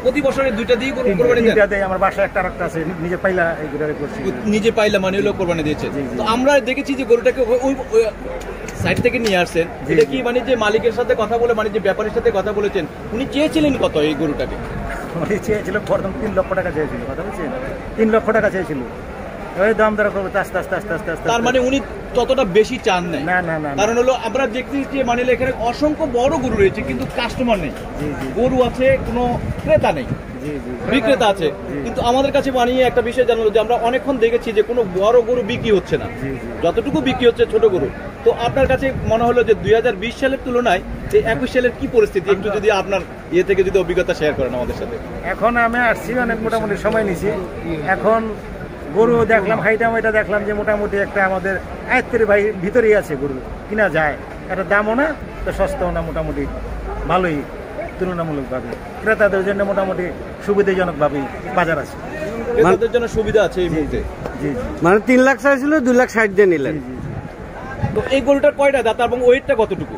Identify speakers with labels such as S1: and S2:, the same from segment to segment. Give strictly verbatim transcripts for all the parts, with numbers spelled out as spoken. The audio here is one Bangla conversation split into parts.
S1: প্রতি বছরে দুইটা দিয়ে কোরবানি দেন?
S2: দুইটা দেই, আমার বাসায় একটা আরেকটা আছে, নিজে পাইলা এইগুলো করছি,
S1: নিজে পাইলা মানে হলো কোরবানি দিয়েছে। তো আমরা দেখেছি যে গরুটাকে ওই সাইড থেকে নিয়ে আসছেন, এটা কি মানে যে মালিকের সাথে কথা বলে মানে যে ব্যাপারীর সাথে কথা বলেছেন, উনি চেয়েছিলেন কত এই গরুটাকে?
S2: উনি চেয়েছিল প্রথম তিন লক্ষ টাকা চেয়েছিল, কথা বলছেন, তিন লক্ষ টাকা চেয়েছিল, ওই দাম দর করবে আস্তে আস্তে আস্তে আস্তে আস্তে।
S1: তার মানে উনি ততটা বেশি চান নাই?
S2: না না না,
S1: কারণ হলো আমরা দেখছি যে মানে এখানে অসংখ্য বড় গরু রয়েছে কিন্তু কাস্টমার নেই, গরু আছে কোনো ক্রেতা নেই, বিক্রেতা আছে, কিন্তু আমাদের কাছে বানিয়ে একটা বিষয় জানালো যে আমরা অনেকক্ষণ দেখেছি যে কোনো বড় গরু বিক্রি হচ্ছে না, যতটুকু বিক্রি হচ্ছে ছোট গরু। তো আপনার কাছে মনে হলো যে দুই হাজার বিশ সালের তুলনায় এই একুশ সালের কি পরিস্থিতি, একটু যদি আপনার ইয়ে থেকে যদি অভিজ্ঞতা শেয়ার করেন আমাদের সাথে।
S2: এখন আমি আসছি অনেক মোটামুটি সময় নিছি, এখন গরু দেখলাম হাইটাম, এটা দেখলাম যে মোটামুটি একটা আমাদের আয়ত্তের ভাই ভিতরেই আছে, গরু কিনা যায়, একটা দামও না তো সস্তাও না, মোটামুটি ভালোই তুলনামূলকভাবে ক্রেতাদের জন্য মোটামুটি সুবিধাজনকভাবেই বাজার আছে,
S1: ক্রেতাদের জন্য সুবিধা আছে এই মুহূর্তে।
S2: জি জি,
S3: মানে তিন লাখ চাইছিল দুই লাখ ষাট দিয়ে নিলেন।
S1: তো এই গরুটার কয়টা দাঁত এবং ওয়েটটা কতটুকু?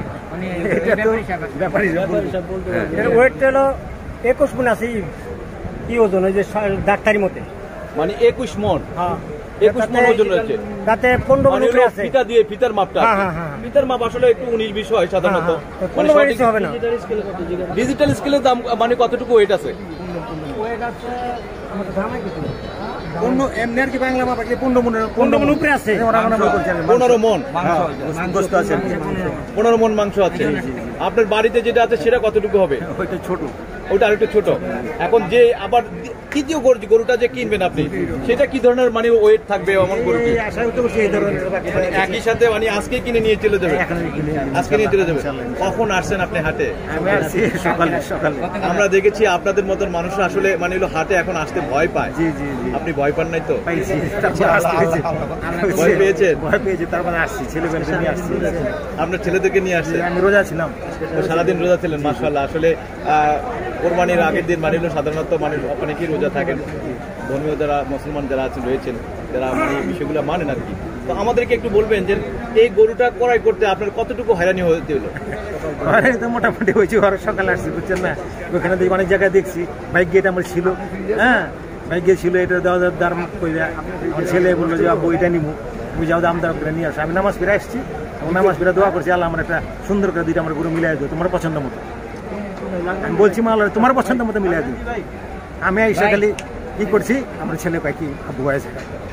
S2: ওয়েটটা হলো একুশ মন আছে, কি ওজন ওই যে ডাক্তারি মতে,
S1: মানে একুশ মন।
S2: হ্যাঁ,
S1: একুশ মন ওজন রয়েছে,
S2: তাতে পনেরো মন আছে।
S1: ফিতা দিয়ে ফিতার মাপটা, ফিতার মাপ আসলে একটু উনিশ বিশ হয় সাধারণত, মানে সঠিক হবে না। ডিজিটাল স্কেলের দাম মানে কতটুকু ওয়েট আছে?
S2: ওয়েট আছে আমাদের ধামা কিছু পনেরো এমনি আর কি বাংলা মাপ আছে, পনেরো মন, পনেরো মন উপরে আছে,
S1: পনেরো মন
S2: গোশত আছে,
S1: পনেরো মন মাংস আছে। আপনার বাড়িতে যেটা আছে সেটা কতটুকু হবে?
S2: ওইটা ছোট,
S1: ওটা আরেকটু ছোট। এখন যে আবার তৃতীয় গরুটা যে কিনবেন আপনি, সেটা কি ধরনের মানে ওয়েট থাকবে এমন গরু? একই সাথে মানে আজকে কিনে নিয়ে চলে যাবে, আজকে নিয়ে চলে যাবে। কখন আসছেন আপনি হাটে?
S2: আমি আসছি সকালে সকালে।
S1: আমরা দেখেছি আপনাদের মতন মানুষ আসলে মানে হলো হাটে এখন আসতে ভয় পায়।
S2: জি জি জি,
S1: আপনি ভয় পান নাই তো?
S2: পাইছি, তারপর আসতে হয়েছে,
S1: ভয় পেয়েছেন?
S2: ভয় পেয়েছি, তারপরে আসছি, ছেলেমেয়েকে নিয়ে আসছি।
S1: আপনার ছেলেদেরকে নিয়ে আসছে?
S2: আমি রোজা ছিলাম,
S1: সারাদিন রোজা ছিলেন, মাশাআল্লাহ। আসলে কোরবানির আগের দিন মানে হলো সাধারণত মানুষ অনেকেই রোজা থাকেন, ধর্মীয় যারা মুসলমান যারা আছেন রয়েছেন, যারা মানে এই বিষয়গুলো মানেন আর কি। তো আমাদেরকে একটু বলবেন যে এই গরুটা ক্রয় করতে আপনার কতটুকু হয়রানি হতে হলো?
S2: তো মোটামুটি হয়েছে, ঘরে সকালে আসছি, বুঝছেন না, ওখানে অনেক জায়গায় দেখছি বাইক গেট আমার ছিল, হ্যাঁ বাইক গিয়ে ছিল, এটা দেওয়া দাম করে আমার ছেলে বললো যে আব্বু এটা নিবো, তুমি যাও দাম দাম করে নিয়ে আসো। আমি নামাজ ফিরে আসছি, নামাজ ফিরে দোয়া করছি, আল্লাহ আমার একটা সুন্দর করে দুইটা আমার গরু মিলাই দেবো তোমার পছন্দ মতো। আমি বলছি মা আল্লাহ তোমার পছন্দ মতো মিলাই দিই। আমি আইসা খালি কি করছি, আমার ছেলে কয় কি আব্বু আছে।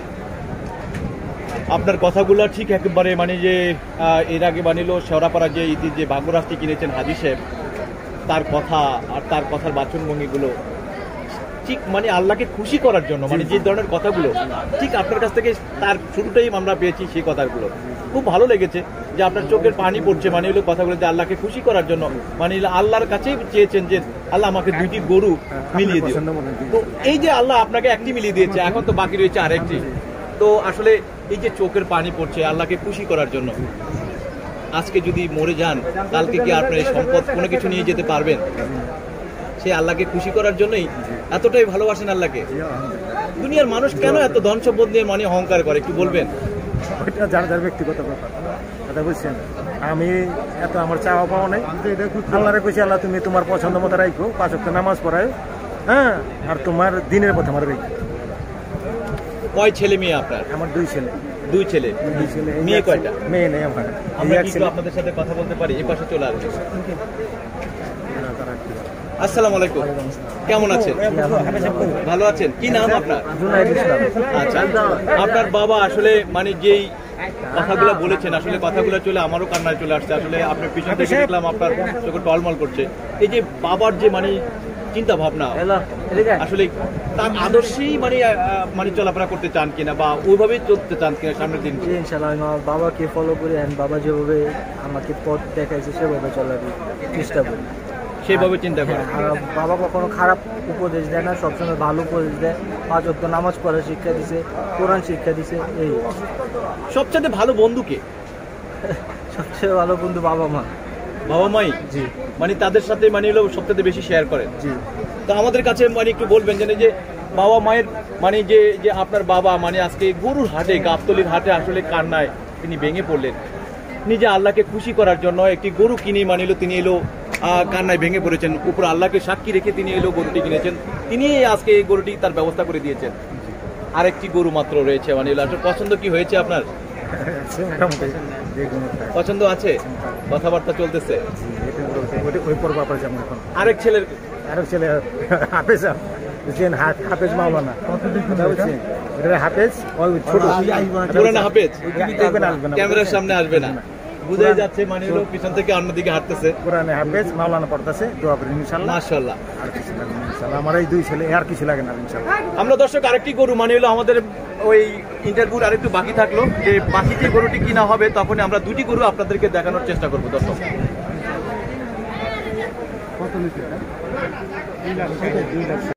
S1: আপনার কথাগুলো ঠিক একেবারে মানে যে এর আগে বানিলো শেওড়াপাড়া যে ইতি যে ভাগ্যরাজটি কিনেছেন হাজি সাহেব, তার কথা আর তার কথার বাচনভঙ্গিগুলো ঠিক মানে আল্লাহকে খুশি করার জন্য, মানে যে ধরনের কথাগুলো ঠিক আপনার কাছ থেকে তার শুরুটাই আমরা পেয়েছি, সেই কথাগুলো খুব ভালো লেগেছে যে আপনার চোখের পানি পড়ছে মানে হলো কথাগুলো যে আল্লাহকে খুশি করার জন্য, মানে আল্লাহর কাছেই চেয়েছেন যে আল্লাহ আমাকে দুইটি গরু মিলিয়ে দিও। তো এই যে আল্লাহ আপনাকে একটি মিলিয়ে দিয়েছে, এখন তো বাকি রয়েছে আরেকটি। তো আসলে এই যে চোখের পানি পড়ছে আল্লাহকে খুশি করার জন্য, আজকে যদি মরে যান কালকে কি আপনার এই সম্পদ কোনো কিছু নিয়ে যেতে পারবেন? সেই আল্লাহকে খুশি করার জন্যই এতটাই ভালোবাসেন আল্লাহকে। দুনিয়ার মানুষ কেন এত ধন সম্পদ নিয়ে মানে অহংকার করে একটু বলবেন?
S2: ওইটা যার যার ব্যক্তিগত ব্যাপার, কথা বুঝছেন। আমি এত আমার চাওয়া পাওয়া নাই, আল্লাহরে কইছি আল্লাহ তুমি তোমার পছন্দ মতো রাখো, পাঁচ ওয়াক্ত নামাজ পড়ায়, হ্যাঁ, আর তোমার দিনের পথে আমার রেখো।
S1: কয় ছেলে মেয়ে আপনার?
S2: আমার দুই ছেলে।
S1: দুই ছেলে?
S2: দুই ছেলে।
S1: মেয়ে কয়টা?
S2: মেয়ে নেই আমার।
S1: আমরা কি আপনাদের সাথে কথা বলতে পারি? এই পাশে চলে আসবেন। আসসালামু আলাইকুম, কেমন আছেন? ভালো আছেন? কি নাম আপনার? আচ্ছা, আপনার বাবা আসলে মানে যেই কথাগুলো বলেছেন, আসলে কথাগুলো চলে আমারও কান্নায় চলে আসছে। আসলে আপনার পিছন থেকে দেখলাম আপনার চোখে টলমল করছে। এই যে বাবার যে মানে চিন্তা ভাবনা, আসলে তার আদর্শেই মানে মানে চলাফেরা করতে চান কিনা বা ওইভাবেই চলতে চান কিনা সামনের দিন?
S4: ইনশাআল্লাহ আমি আমার বাবাকে ফলো করি, বাবা যেভাবে আমাকে পথ দেখাইছে সেভাবে চলার চেষ্টা করি,
S1: সেভাবে চিন্তা করে।
S4: আর বাবা কখনো খারাপ উপদেশ দেয় না, সবসময় ভালো উপদেশ দেয়। পাঁচ ওয়াক্ত নামাজ পড়ার শিক্ষা দিছে, কোরআন শিক্ষা দিছে। এই
S1: সবচেয়ে ভালো বন্ধুকে?
S4: সবচেয়ে ভালো বন্ধু বাবা মা।
S1: বাবা মাই?
S4: জি।
S1: মানে তাদের সাথে মানে হলো সবচেয়ে বেশি শেয়ার করেন?
S4: জি।
S1: তো আমাদের কাছে মানে একটু বলবেন যে বাবা মায়ের মানে যে যে আপনার বাবা মানে আজকে গরুর হাটে, গাবতলির হাটে আসলে কান্নায় তিনি ভেঙে পড়লেন, নিজে আল্লাহকে খুশি করার জন্য একটি গরু কিনে মানে এলো, তিনি এলো আহ, কান্নায় ভেঙে পড়েছেন। উপর আল্লাহকে সাক্ষী রেখে তিনি এলো গরুটি কিনেছেন, তিনি আজকে এই গরুটি তার ব্যবস্থা করে দিয়েছেন। আরেকটি গরু মাত্র রয়েছে মানে আপনার পছন্দ কি হয়েছে আপনার?
S2: মোটামুটি যে কোনো
S1: পছন্দ আছে, কথাবার্তা চলতেছে।
S2: ওই পর্ব আপনার যেমন এখন
S1: আরেক ছেলের
S2: আরো ছেলে হাফেজ বুঝছেন, হাফেজ মাওলানা বুঝছেন, ওটা হাফেজ ওই ছোট
S1: পুরানা হাফেজ
S2: আসবে না, আসবে না,
S1: ক্যামেরার সামনে আসবে না, বুঝাই যাচ্ছে মানে হলো পিছন থেকে অন্যদিকে হাঁটতেছে।
S2: পুরানে হাফেজ মাওলানা পড়তেছে, দোয়া করেন ইনশাআল্লাহ।
S1: মাশাআল্লাহ।
S2: আর কিছু লাগে না ইনশাআল্লাহ, আমার এই দুই ছেলে আর কিছু লাগে না ইনশাআল্লাহ।
S1: আমরা দর্শক আরেকটি গরু মানে হলো আমাদের ওই ইন্টারভিউর আরেকটু বাকি থাকলো, যে বাকি যে গরুটি কিনা হবে তখন আমরা দুটি গরু আপনাদেরকে দেখানোর চেষ্টা করবো দর্শক।
S2: কত নিতে